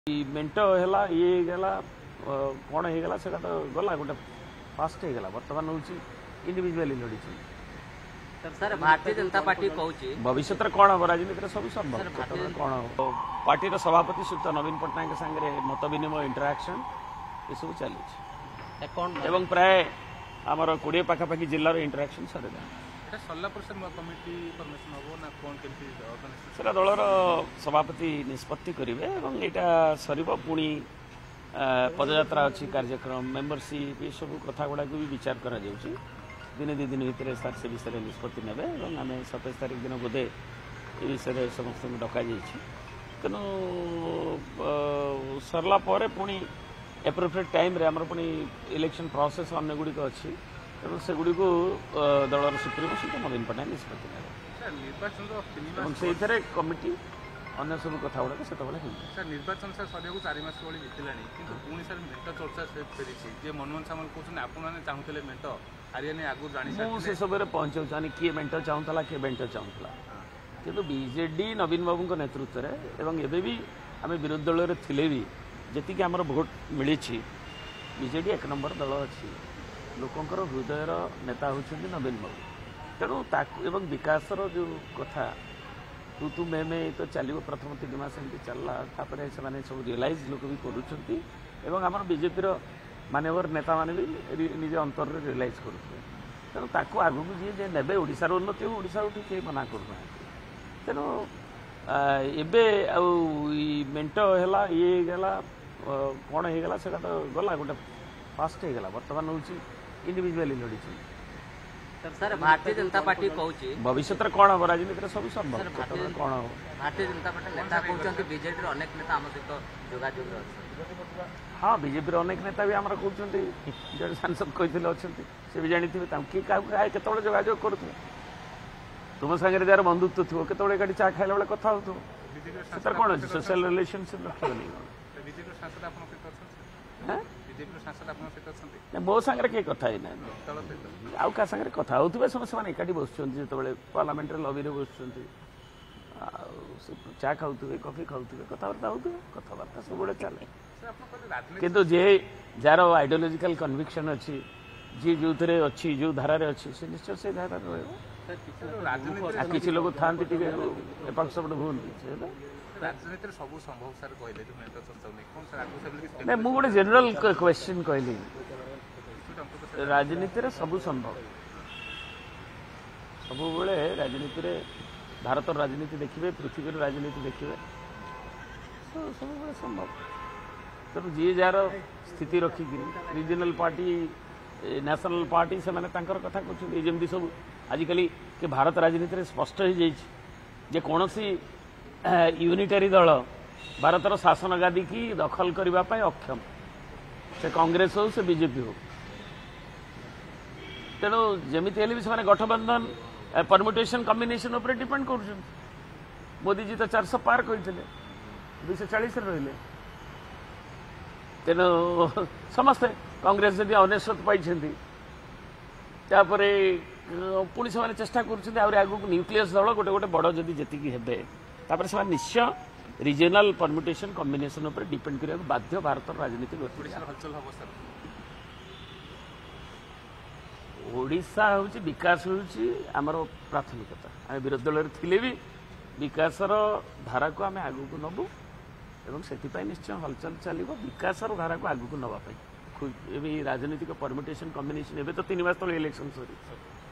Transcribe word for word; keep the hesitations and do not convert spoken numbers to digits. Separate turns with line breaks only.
मेंट है ये गला कौन हो गला से तो गला गोटे फास्ट हो गला बर्तमान हूँ इंडिविजुअली लड़ी
सर भारतीय जनता पार्टी कहूँ
भविष्य कौन हम राजनीति सब संभव कौन हम पार्टी सभापति श्रीयुक्त नवीन पट्टनायक सांगे मत विनिमय इंटराक्शन ये सब चली
कौन
एवं प्राय आमर कोड़े पाखापाखि जिलार इंटराक्शन सरला सेटा दलर सभापति निष्पत्ति करेंगे यहाँ सर पुणी पदयात्रा अच्छी कार्यक्रम मेम्बरशिप ये सब कथा गुड़ा भी विचार करा दिन दु दिन भितर सर से विषय निष्पत्ति ने आम सतैश तारीख दिन बोधे ये विषय समस्त डक तेणु सरला पुणी एप्रोप्रिएट टाइम रे आमर पुणी इलेक्शन प्रोसेस अन्य गुड़िक अच्छी तेणु से गुड़ी को दलर सुप्रीमो सहित नवीन पट्टनायक निष्पत्ति से कमिटी अन्य सब कथा गुड़ा से
निर्वाचन सर सर चार मास भाई बीतला पुणी सर मेट चर्चा फेरी मनमोहन सामल कहते आपण मैंने चाहूले मेट हरियाणा आगु जानी
से सब पहुंचाऊँ किए मेट चाहूला किए मेट चाहूला किंतु बीजेडी नवीन बाबू नेतृत्व में एवं भी आम विरोधी दल थे भी जी आमर भोट मिली बीजेडी एक नंबर दल अच्छी लोकंर हृदयर नेता होती नवीन बाबू तेणु विकास जो कथा तू तू मे मे तो चलो प्रथम तीन मास एमती चलला से सब रियलाइज लोक भी करुँच बीजेपी मानवर नेता मैंने भी निज अंतर रियलाइज करुवे तेणु ताको आगू जी ने ओडार उन्नति हो ओडा उठी किए मना करना तेणु एबे मेंट है ये गला कौन हो गला से तो गला गोटे फास्ट हो गला बर्तमान हूँ इंडिविजुअली लड़ी
सर भारतीय जनता पार्टी कहूँ
भविष्य कौन हम राजनीति सब संभव कौन हम
भारतीय जनता पार्टी नेता कहते बीजेपी अनेक नेता आम सहित जोगाजोग
हाँ बीजेपी अनेक नेता भी आम कहते जो सांसद कहते अच्छा से भी जानी किए क्या केत जोगाजोग करुवे तुम सागर जार बंधुत्व थो केत गाड़ी चा खाइला बेले कथा हो सर कौन अच्छे सोशल रिलेशनशिप रखिए मो सांगे किए कथा ही ना आउ क्या सांगे कथा होते समस्त मैंने एकाठी बस जो पार्लियामेंट लबी बस चा खाऊ कफी खाऊ कथबार्ता हो कथबार्ता सब चले किंतु जे जार आइडियोलॉजिकल कन्विक्शन अच्छी जी जो थे अच्छी जो धारा अच्छी से निश्चय से धारा रहा किसी लोग था एपट सेपट भूल नहीं मु गोटे जनरल क्वेश्चन कहली राजनीति सब संभव सब राजनीति भारत राजनीति देखिए पृथ्वी राजनीति देखिए सब संभव तेणु जी जार स्थिति रखिक रिजनल पार्टी नेशनल पार्टी से मैंने कथा कहते सब आजिकल कि भारत राजनीति में स्पष्ट हो जाए कौन सी यूनिटरी दल भारतर शासन गादी की दखल करने अक्षम से कांग्रेस हो से बीजेपी हो तेणु जमी भी से गठबंधन परम्यूटेशन कम्बिनेशन उपर डिपेंड कर मोदी जी तो चार सौ पार करते दुई चालीस रही तेणु समस्ते कांग्रेस जदि अनेश्वत पाई पुणी से चेष्टा कर न्यूक्लियस दल गोटे गोटे बड़ जदि जी हे तापर से निश्चय रिजनल परम्यूटेशन कम्बिनेशन उपर डिपेंड करने बाध्य भारत राजनीति ओडिशा हूँ विकास हूँ आमर प्राथमिकता आम विरोधी दल थे भी विकासर धारा को आम आगू को नबू एवं से निश्चय हलचल चलो विकासर धारा को आगू को नवाई राजनीतिक परम्यूटेशन कम्बिनेशन एवं तो तीन मास तले इलेक्शन सरी